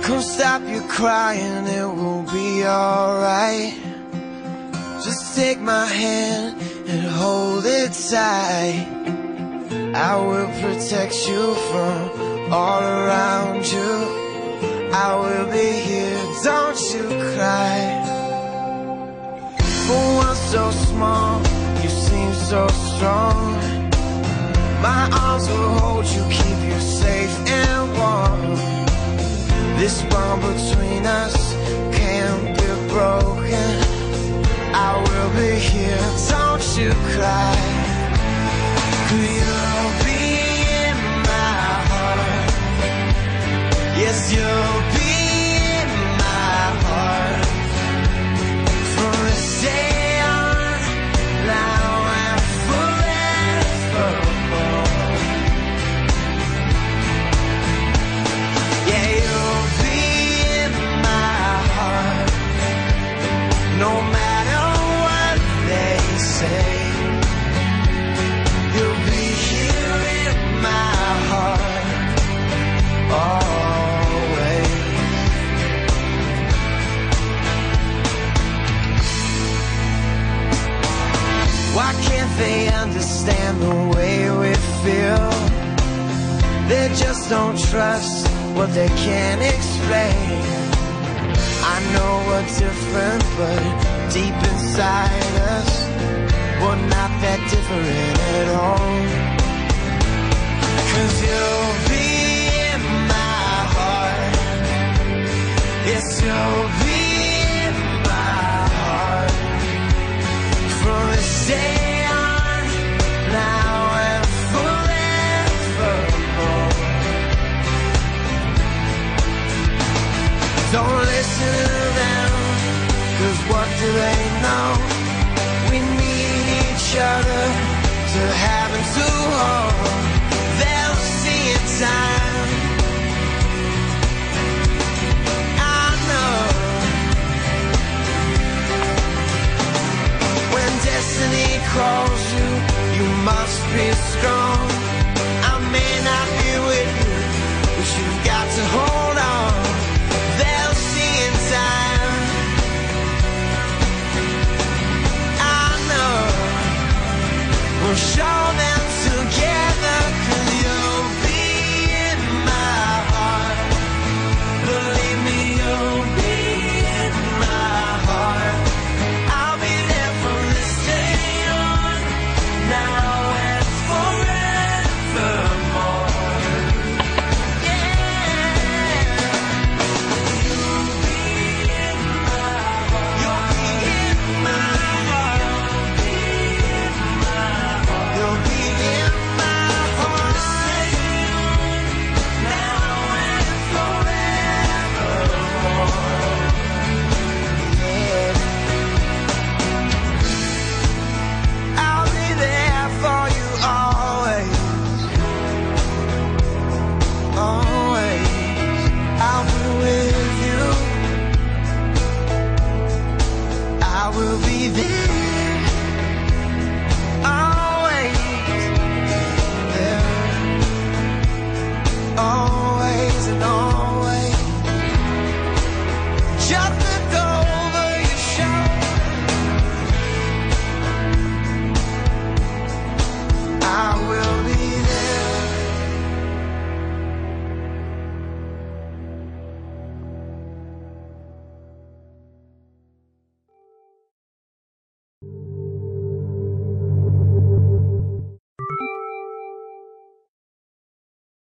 Come stop your crying, it will be alright. Just take my hand and hold it tight. I will protect you from all around you. I will be here, don't you cry. For one so small, you seem so strong. My arms will hold you, keep you safe and warm. This bond between us can't be broken. I will be here, don't you cry. 'Cause you'll be in my heart. Yes, you'll be in my heart. From this day on, now and forevermore. Yeah, you'll be in my heart. No matter what they say, you'll be here in my heart always. Why can't they understand the way we feel? They just don't trust what they can't explain. I know we're different, but deep inside us, we're not that different at all. 'Cause you'll be in my heart. Yes, you'll be in my heart. From this day on, now and forevermore. Don't listen to them, 'cause what do they know? We need each other to have and to hold. They'll see in time, I know. When destiny calls you, you must be strong. I may not be